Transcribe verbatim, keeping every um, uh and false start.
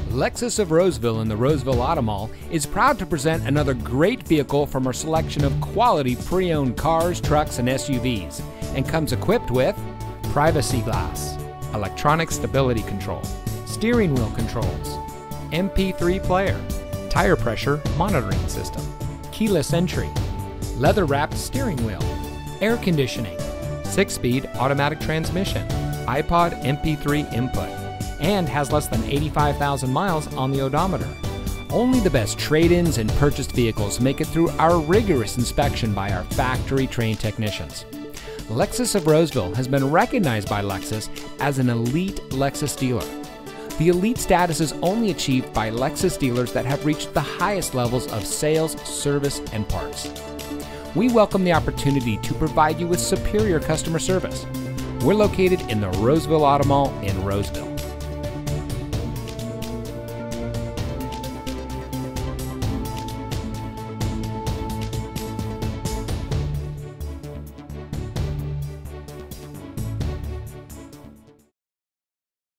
Lexus of Roseville in the Roseville Auto Mall is proud to present another great vehicle from our selection of quality pre-owned cars, trucks, and S U Vs, and comes equipped with privacy glass, electronic stability control, steering wheel controls, M P three player, tire pressure monitoring system, keyless entry, leather-wrapped steering wheel, air conditioning, six-speed automatic transmission, iPod M P three input, and has less than eighty-five thousand miles on the odometer. Only the best trade-ins and purchased vehicles make it through our rigorous inspection by our factory-trained technicians. Lexus of Roseville has been recognized by Lexus as an elite Lexus dealer. The elite status is only achieved by Lexus dealers that have reached the highest levels of sales, service, and parts. We welcome the opportunity to provide you with superior customer service. We're located in the Roseville Auto Mall in Roseville.